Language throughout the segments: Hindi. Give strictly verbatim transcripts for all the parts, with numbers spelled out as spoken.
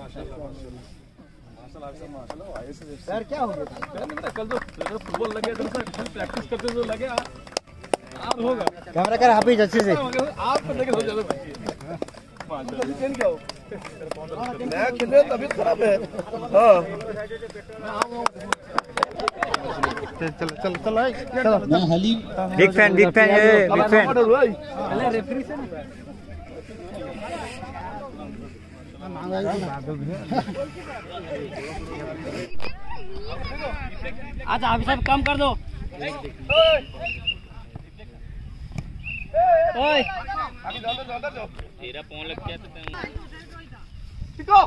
यार क्या हो गया? कल तो फुटबॉल लगे प्रैक्टिस करते तो लगे आप होगा। कैमरा कर हाफिज अच्छे से आप देखे हो ज्यादा क्या हो नया खेल तबीयत खराब है। हाँ चलो चलो चलो चलो Haleem big fan big fan ये बिग फैन अरे रेफरी से अच्छा अभी सब कम कर दो। ओए तेरा फोन लग गया तो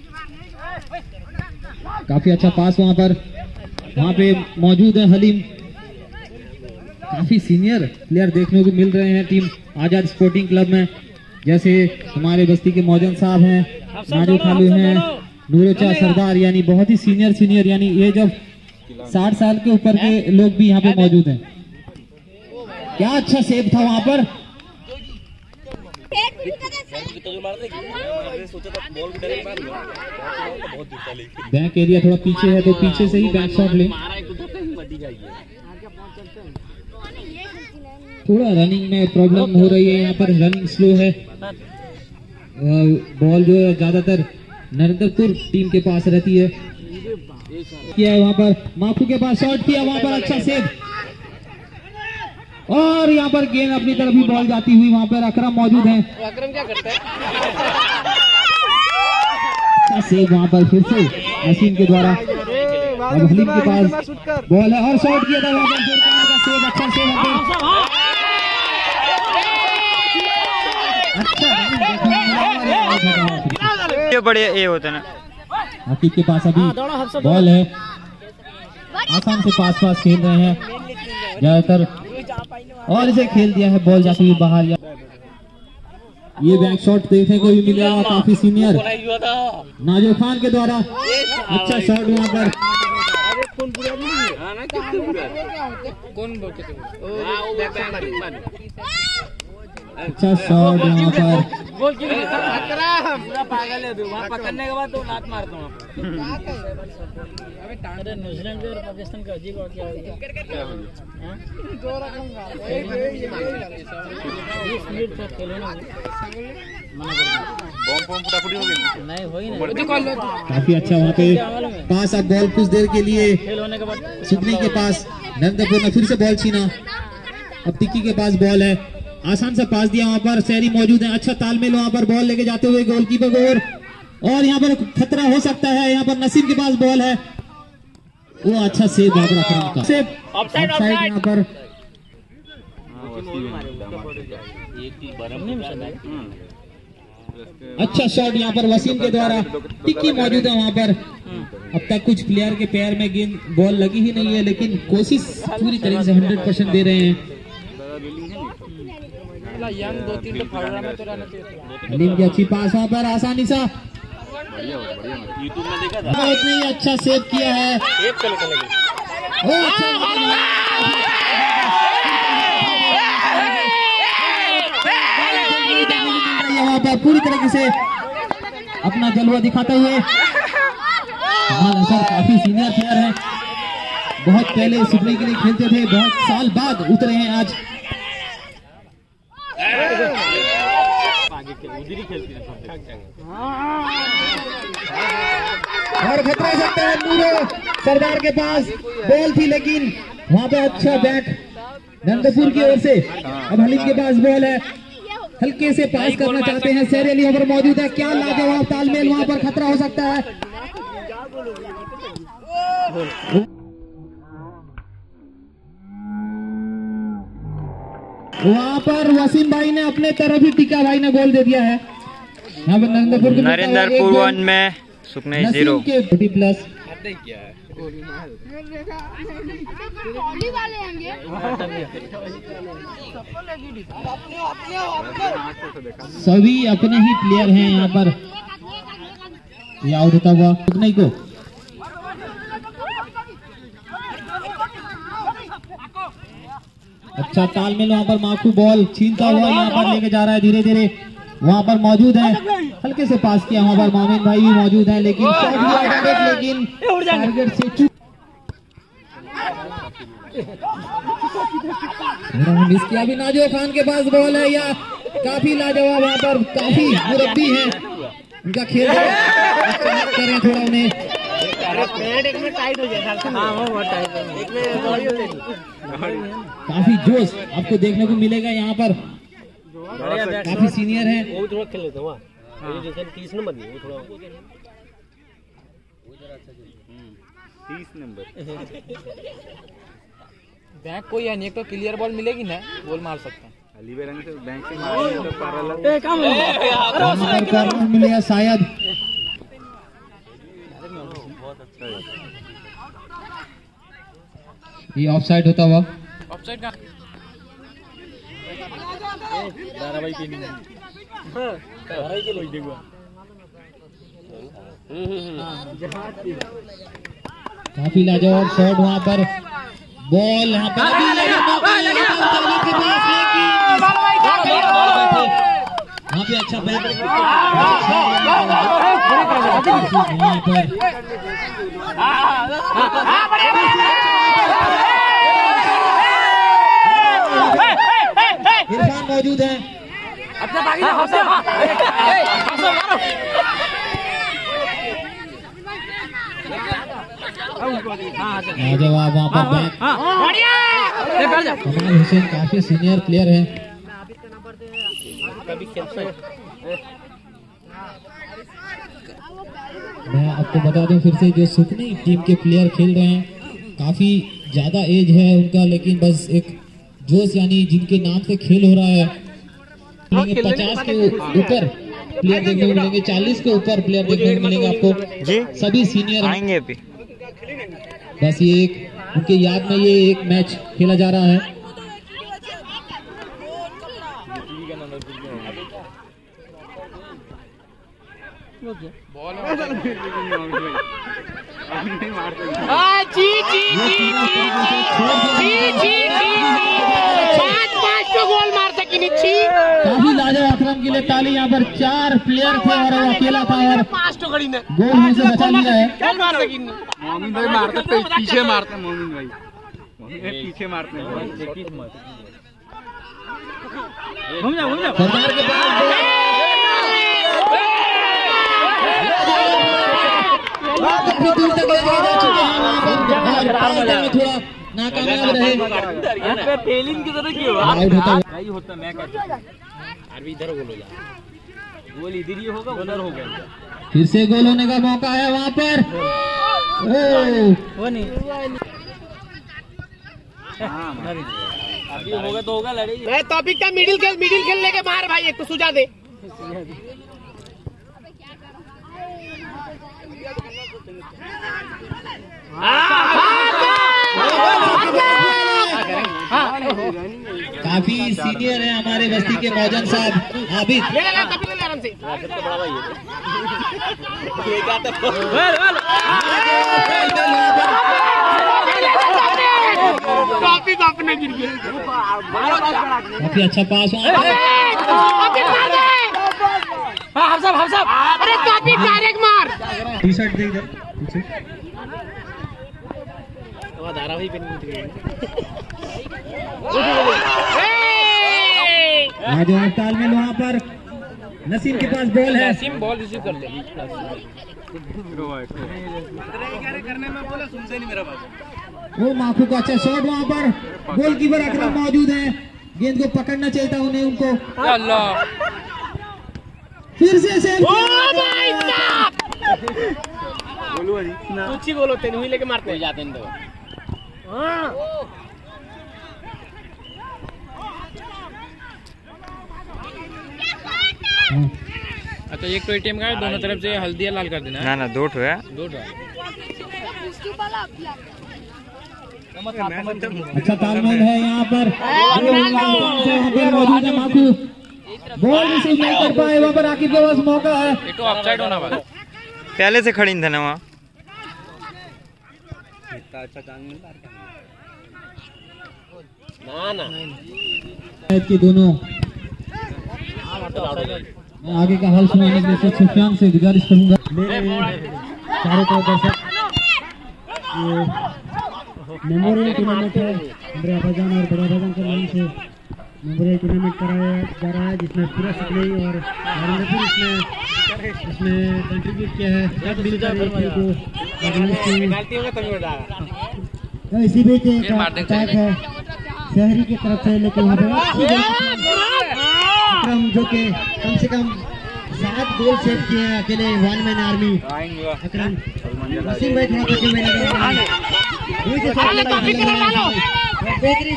काफी अच्छा पास वहां पर वहां पे मौजूद है हलीम। काफी सीनियर प्लेयर देखने को मिल रहे हैं टीम आजाद स्पोर्टिंग क्लब में, जैसे हमारे बस्ती के मौजन साहब हैं, नाजू खालू हैं, नूरोचा सरदार, यानी बहुत ही सीनियर सीनियर यानी ये जब साठ साल के ऊपर के लोग भी यहाँ पे मौजूद हैं। क्या अच्छा सेव था वहां पर। बैंक एरिया थोड़ा पीछे है तो पीछे से ही बैक शॉट ले। थोड़ा रनिंग में प्रॉब्लम हो रही है यहाँ पर, रनिंग स्लो है। बॉल जो है ज्यादातर नरेंद्रपुर टीम के पास रहती है। किया है वहां पर माफू के पास शॉट किया, वहां पर अच्छा सेव और यहाँ पर गेंद अपनी तरफ ही बॉल जाती हुई वहां पर अकरम मौजूद है। अकरम क्या करता है? अच्छा सेव वहां पर फिर से नसीम के द्वारा। अब हलीम के पास बॉल है और शॉट किया था वहां पर, सेव अच्छा सेव ये बड़े ये होते ना। आकिब के पास अभी बॉल है, आसान से पास पास खेल रहे हैं ज्यादातर और इसे खेल दिया है, बॉल जाती हुई बाहर। ये बैक शॉट देखने को भी मिलेगा काफी सीनियर नाजो खान के द्वारा। अच्छा शॉट वहां पर, अच्छा शॉट वहां पर। पागल है वहाँ पकड़ने के बाद तो लात मारता हूँ। अरे न्यूजीलैंड और पाकिस्तान का अजीब और क्या नहीं हुई ना। काफी अच्छा वहाँ पे पास, अब बॉल कुछ देर के लिए सुपनी के पास, नरेंद्रपुर ने फिर से बॉल छीना। अब टिक्की के पास बॉल है, आसान सा पास दिया वहां पर, शहरी मौजूद है। अच्छा तालमेल वहां पर, बॉल लेके जाते हुए गोलकीपर को और, और यहाँ पर खतरा हो सकता है। यहाँ पर नसीम के पास बॉल है, वो अच्छा सेव वहां पर अकरम का सेव ऑफसाइड यहाँ पर। अच्छा शॉट यहाँ पर वसीम के द्वारा, टिक्की मौजूद है वहां पर। अब तक कुछ प्लेयर के पैर में गेंद बॉल लगी ही नहीं है, लेकिन कोशिश पूरी तरीके से हंड्रेड परसेंट दे रहे हैं। दो तीन तो फड़रा में तो रहना चाहिए। हलीम की अच्छी पास वहां पर, आसानी सा यूट्यूब में देखा था, बहुत ही अच्छा सेव किया है। ओ अच्छा वहां पर पूरी तरीके से अपना जलवा दिखाते हुए। सर काफी सीनियर प्लेयर हैं, बहुत पहले सुपने के लिए खेलते थे, बहुत साल बाद उतरे हैं आज। और खतरा सकता है नूरो सरदार के पास बॉल थी, लेकिन वहां पे अच्छा बैक नंदपुर की ओर से। अब हलीम के पास बॉल है, हल्के से पास करना चाहते हैं, शहरी अली पर मौजूद है। क्या लाजवाब तालमेल, वहां पर खतरा हो सकता है। वहां पर वसीम भाई ने अपने तरफ ही टीका भाई ने गोल दे दिया है। यहाँ पर नरेंद्रपुर नरेंद्रपुर वन में सुपने जीरो के प्लस। सभी अपने ही प्लेयर हैं यहाँ पर। ये आउट होता हुआ सुपने को अच्छा तालमेल वहां पर, माकू बॉल छीनता हुआ यहाँ पर लेके जा रहा है धीरे धीरे। वहां पर मौजूद है, हल्के से पास किया, वहां पर मोमिन भाई भी मौजूद है, लेकिन शॉट लिया डायरेक्ट, लेकिन टारगेट से चूक मिस किया। भी नाजो खान के पास बॉल है, या काफी लाजवाब, वहां पर काफी मुरब्बी है, उनका खेल करें थोड़ा उन्हें काफी जोश आपको देखने को मिलेगा यहाँ पर, काफी सीनियर है। तीस नंबर बैंक कोई है नहीं, एक तो क्लियर बॉल मिलेगी ना, गोल मार सकते हैं। अली बेरंग से बैंक से मारेंगे तो पारा मिलेगा शायद। ये ऑफसाइड होता हुआ, ऑफसाइड का धारावाहिक के नहीं हां धारावाहिक के लोग देखो काफी लाजवाब शॉट वहां पर, बॉल यहाँ पर अभी के पास, वहाँ पे अच्छा बैट इरफान मौजूद है। जवाब वहाँ पर कमाल हुसैन काफी सीनियर प्लेयर है। मैं आपको बता दूं फिर से, जो सुकनी टीम के प्लेयर खेल रहे हैं, काफी ज्यादा एज है उनका, लेकिन बस एक जोश, यानी जिनके नाम से खेल हो रहा है। पचास के ऊपर प्लेयर देखने को मिलेंगे, चालीस के ऊपर प्लेयर देखने को मिलेंगे आपको जी, सभी सीनियर आएंगे अभी। बस ये एक उनके याद में ये एक मैच खेला जा रहा है। काफी लाजवाब अकरम के लिए ताली। यहाँ पर चार प्लेयर थे और वो अकेला था और गोल में से बचा लिया है। मोमिन भाई मारते पे पीछे मारते हैं, मोमिन भाई पीछे मारते हैं। घूम जा घूम जा सरदार के पास काफी दूर तक ले जा चुके हैं वहाँ पर, और थोड़ा नाकामयाब रहे। टेलिंग की तरह क्यों आउट होता है। नहीं होता, मैं कहता अभी इधर गोल हो जा, गोल इधर ही होगा, उधर हो गया। फिर से गोल होने का मौका है वहाँ पर। ओ वो नहीं अभी होगा तो होगा, लड़ेगी। मैं टॉपिक का मिडिल खेल मिडिल खेल लेके मार भाई, एक तो सुझा दे। काफी सीनियर है हमारे बस्ती के मौजन साहब आबिद। काफी अपने गिर गए, काफी अच्छा पास हुआ। हम सब हम सब अरे काफी डायरेक्ट मार। टी शर्ट दे इधर पीछे। धारावाहिक लाजवाब तालमेल वहाँ पर। नसीम के पास बॉल है, नसीम बॉल रिसीव कर ले। करने में बोला सुनते नहीं मेरा बात। वो माफू का अच्छा शॉट वहाँ पर। गोलकीपर अकरम मौजूद है, गेंद को पकड़ना चाहिए था उन्हें उनको। अल्लाह फिर से सेव। कुछ ही गोल होते हैं, लेके मारते जाते हैं। अच्छा एक तो एटीएम का दोनों तरफ से हल्दिया लाल कर देना। ना ना दो ठो है, दो ठो। अच्छा तालमेल है यहाँ पर। मौजूद है माकू, बॉल रिसीव नहीं कर पाए, वहाँ पर आकिब के पास मौका है। ये तो ऑफसाइड होना वाला, पहले से खड़ी था ना वहाँ। अच्छा चांस मिल रहा है ना ना के दोनों मैं आगे का हाल सुनाने के लिए सर सुफियान से गुजारिश करूंगा। मेरे चारों तरफ दर्शक, ये मेमोरियल टूर्नामेंट है हमारे अभाजान और बड़ा अभाजान के नाम से मेमोरियल टूर्नामेंट कराया जा रहा है, जिसमें पूरा सुखनई और नरेंद्रपुर इसमें इसमें कंट्रीब्यूट किया है। तो इसी बीच एक अटैक है शहरी की तरफ से, लेकिन वहाँ पे अकरम जो कि कम से कम सात गोल सेव किए हैं अकेले one man army. Akram Wasim भाई थोड़ा पीछे में लगे बेहतरीन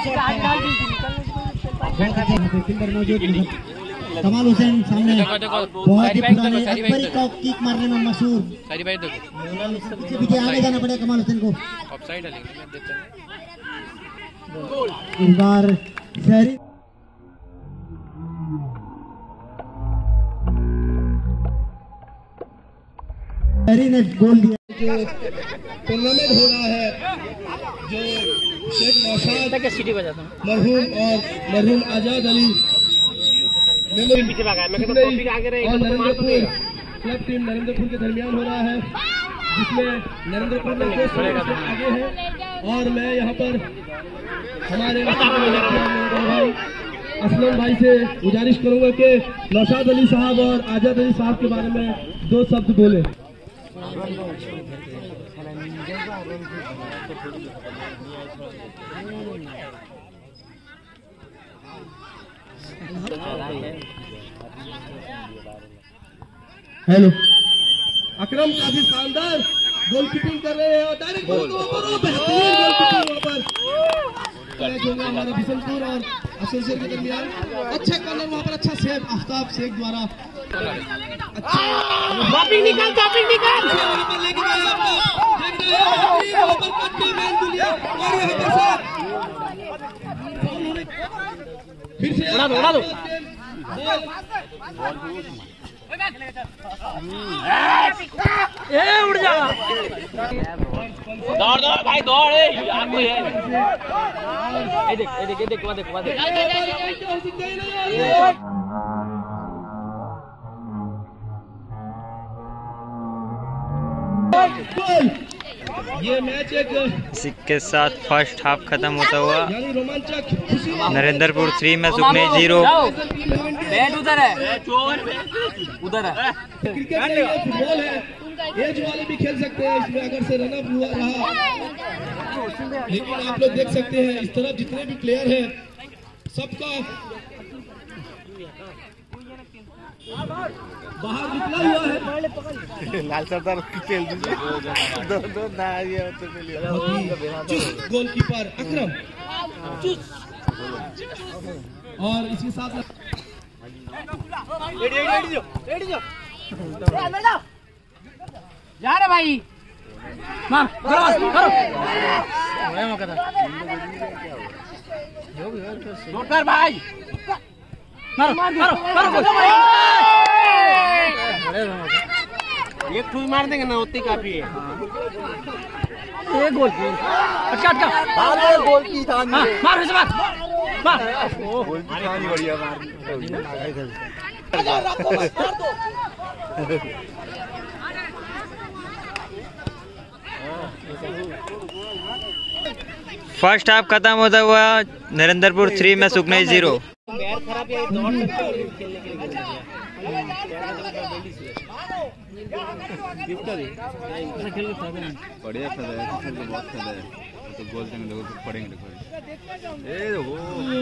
शॉट मौजूद। कमाल हुसैन सामने बहुत ही पुराने अकबरी का किक मारने में मशहूर। पीछे पीछे आगे जाना पड़ेगा कमाल हुसैन को। इस बार शहरी शहरी ने गोल दिया। जो टूर्नामेंट हो रहा है, जो शेख नौशाद मरहूम और मरहूम आजाद अली और नरेंद्रपुर क्लब टीम नरेंद्रपुर के दरमियान हो रहा है, जिसमें नरेंद्रपुर में दो सौ आगे है। और मैं यहाँ पर हमारे भाई असलम भाई से गुजारिश करूंगा कि नौशाद अली साहब और आजाद अली साहब के बारे में दो शब्द बोले। हेलो, अकरम काफी शानदार गोलकीपिंग कर रहे हैं और डायरेक्ट गोल को ऊपर बेहतरीन गोलकीपिंग वहां पर मैच होगा हमारे बिशनपुर और एसोसिएशन के दरमियान। अच्छा कॉर्नर वहां पर, अच्छा सेव आफ्ताब शेख द्वारा। अच्छा टॉपिंग निकाल टॉपिंग निकाल वहां पर लेके गए आपको देख रहे हैं वहां पर कट्टी मैन दुनिया और यहां पर से फिर से उड़ा दो उड़ा दो ए उड़ जा दौड़ दौड़ भाई दौड़ ए आगे है ए देख ए देख ए देख वहां देख वहां देख ये मैच एक इसी के साथ फर्स्ट हाफ खत्म होता हुआ यानी रोमांचक नरेंद्रपुर थ्री में सुखनई जीरो। बैट उधर है उधर है क्रिकेट नहीं है, फुटबॉल है, एज वाले भी खेल सकते हैं इसमें अगर से रन अप हुआ रहा। लेकिन आप लोग देख सकते हैं इस तरफ जितने भी प्लेयर हैं सबका बाहर निकला हुआ है। लाल सरदार खेल दीजिए दो दो ना ये तो चुस्त गोलकीपर अकरम और इसी साथ जा रहे भाई मार करो करो बड़ा मौका था शॉट कर भाई मारो मारो मारो एक ठूई मार देंगे ना उतनी काफी है। एक गोल अटका अटका गोल की था मार इसे मार मार गोल की था नहीं बढ़िया फर्स्ट हाफ खत्म होता हुआ नरेंद्रपुर थ्री में सुखनई जीरो। बढ़िया फायदा है, खेल के बहुत फायदा है। तो गोल देंगे लोगों को पड़ेंगे ए हो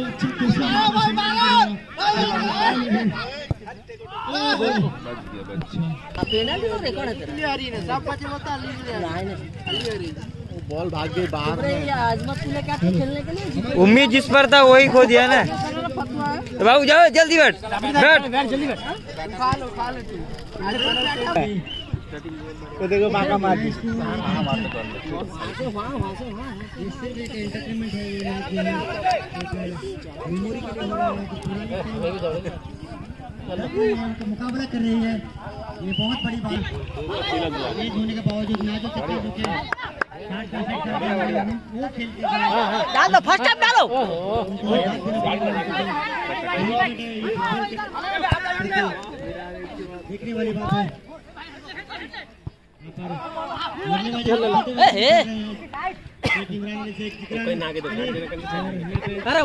बच गया बच बॉल भाग गई बाहर। उम्मीद जिस पर था वही खो दिया ना। तो बाबू जाओ जल्दी बैठ बैठ जल्दी बैठ तो देखो माका मार दी। मुकाबला कर रही है, ये बहुत बड़ी बात। होने के बावजूद मैच डाल दो फर्स्ट टाइम डालो। देखने वाली बात है अरे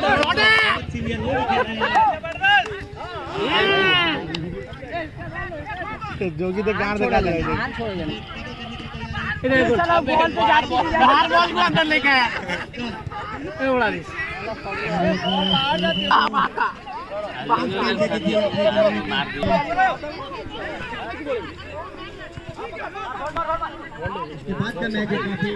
जोगी तो गाड़ दिखा जाएगा। बॉल पे जाती है, बाहर बॉल को अंदर लेके आया। ए उड़ा दी। इसके बाद का मैच काफी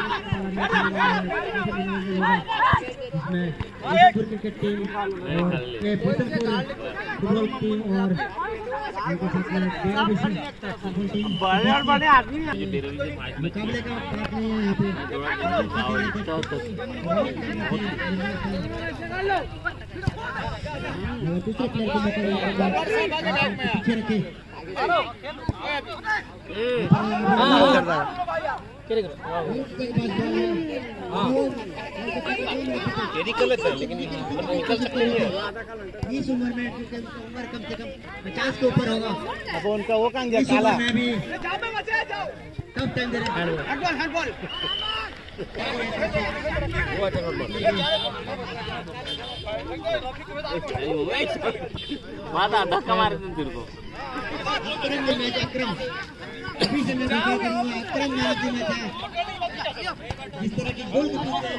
इसमें क्रिकेट टीम और फुटबॉल टीम और बड़े आदमी मुकाबले का आपने यहाँ पे दूसरे प्लेयर को पीछे रखे निकल लेता है लेकिन निकल सकते नहीं है इस उम्र में, क्योंकि उम्र कम से कम पचास के ऊपर होगा। अब उनका वो कहाँ गया इस काला। उम्र में भी कम टाइम दे रहे हैं। धक्का मार दे तेरे को। अक्रम ने मैच अक्रम अभी से मैं देखा करूंगा अक्रम मैच में था जिस तरह की गोल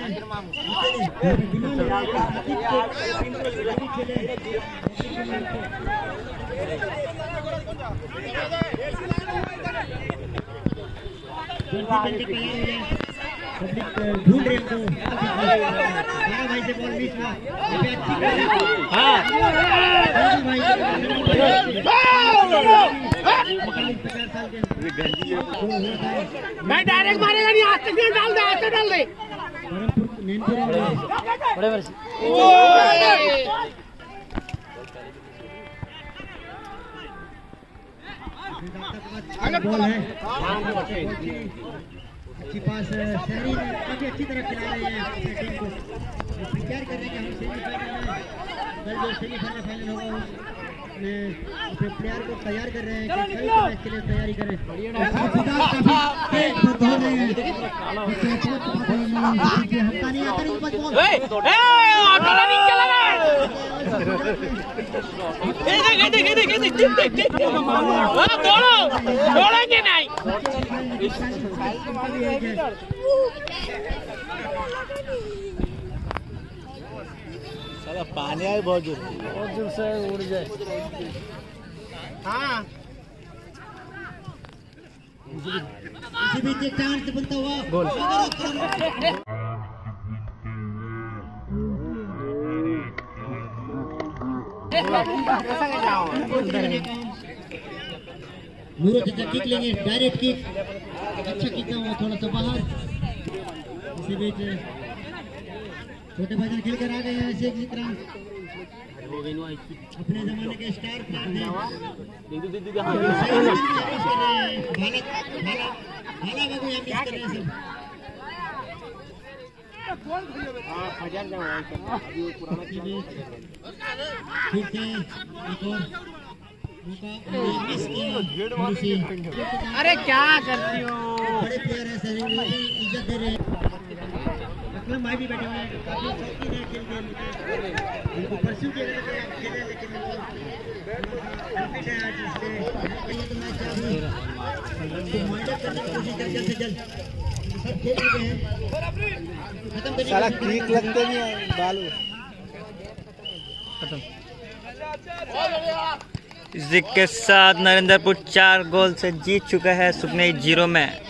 ढूंढ रहे को भाई से बॉल बीच में मैं डायरेक्ट मारेगा नहीं, हाथ से डाल दे, हाथ से डाल दे। बड़े बड़े बॉल है अच्छी पास। शहरी काफी अच्छी तरह खिला रहे हैं अपनी टीम को, तैयार कर रहे हैं कि हम सेमीफाइनल में कल जो सेमीफाइनल फाइनल होगा उसमें अपने प्लेयर को तैयार कर रहे हैं कि कल के मैच के लिए तैयारी करें। दौड़ेंगे नहीं। साला पानी आए बहुत जोर बहुत जोर से उड़ जाए। हाँ इसी बीच एक चांस बनता हुआ गोल। नूरो चाचा किक लेंगे, डायरेक्ट किक, अच्छा किक हुआ थोड़ा सा बाहर। इसी बीच छोटे भाईजान खेल कर आ गए हैं ऐसे इसी तरह अपने जमाने के स्टार प्लेयर हैं। भाला बाबू यहाँ मिस कर रहे हैं सब। फिर से एक और अरे क्या करती हो। बड़े प्लेयर हैं सर, इज्जत दे रहे हैं। अकलम भाई भी बैठे हुए हैं, काफी शौकीन है खेल के, उनको परस्यू किया गया था खेले, लेकिन है आज इसलिए ये तो मैच उनको मॉनिटर करने की कोशिश कर जल्द से जल्द सब खेल चुके हैं। खत्म करने साला क्लिक लगते नहीं है बालू। इसी के साथ नरेंद्रपुर चार गोल से जीत चुका है, सुखने जीरो में।